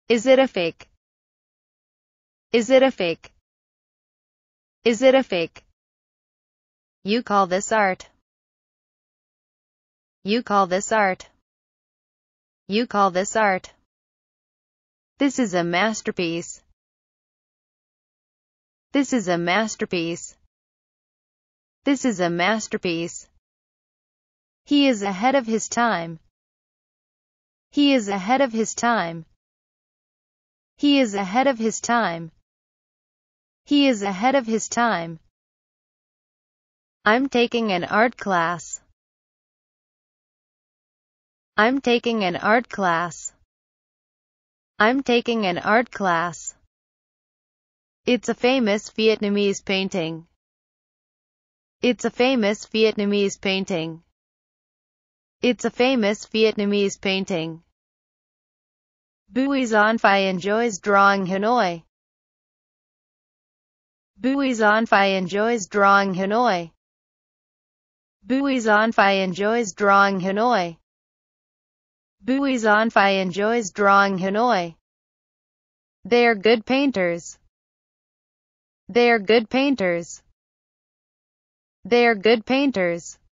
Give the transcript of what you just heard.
Is it a fake? Is it a fake? Is it a fake? You call this art. You call this art. You call this art. This is a masterpiece. This is a masterpiece. This is a masterpiece. He is ahead of his time. He is ahead of his time. He is ahead of his time. He is ahead of his time. I'm taking an art class. I'm taking an art class. I'm taking an art class. It's a famous Vietnamese painting. It's a famous Vietnamese painting. It's a famous Vietnamese painting. Buizon Phai enjoys drawing Hanoi. Buizon Phai enjoys drawing Hanoi. Buizon Phai enjoys drawing Hanoi. Buizon Phai enjoys drawing Hanoi. They are good painters. They are good painters. They are good painters.